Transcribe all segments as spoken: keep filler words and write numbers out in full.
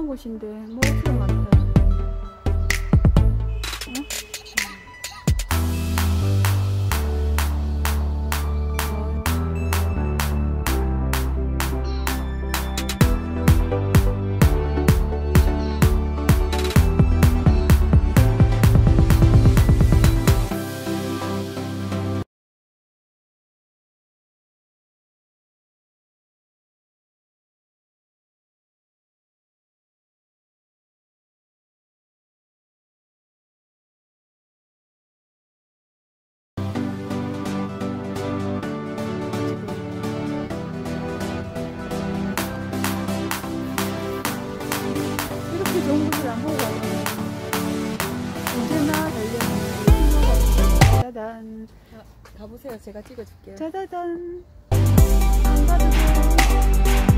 유명한 곳인데 뭐 어떻게 많다. 이렇게 좋은 곳을 안 보고 가면 언제나 달려는 필요가 없어요. 짜잔. 자, 가보세요. 제가 찍어줄게요. 짜자잔. 안 가도 돼요.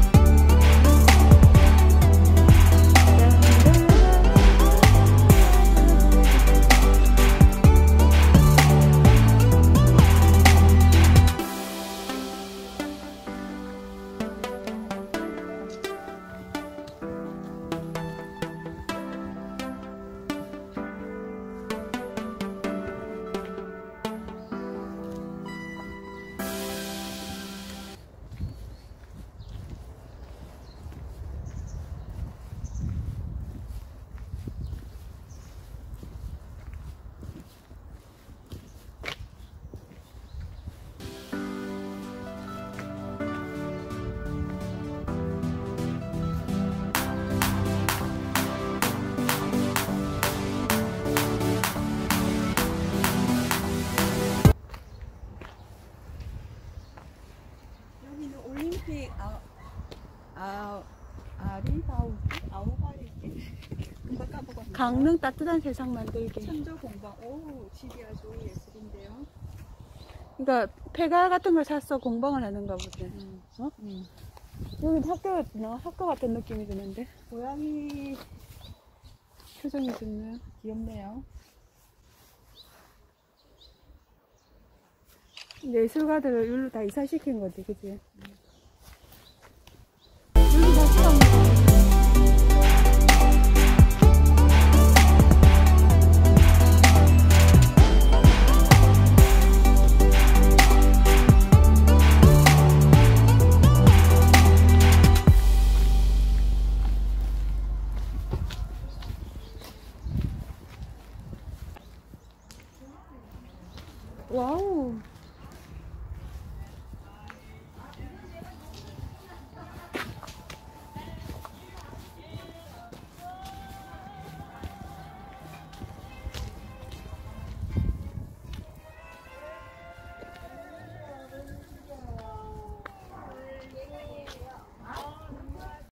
여기는 올림픽 아, 아, 아리바우 아우바리 금방 까먹었네. 강릉 따뜻한 세상 만들기. 천조 공방. 오, 집이 아주 예술인데요. 그러니까 폐가 같은 걸 사서 공방을 하는가 보지. 음. 어? 음. 여기 학교, 나 학교 같은 느낌이 드는데. 고양이 표정이 좋네요. 귀엽네요. 예술가들을 일로 다 이사시킨 거지, 그치? 음.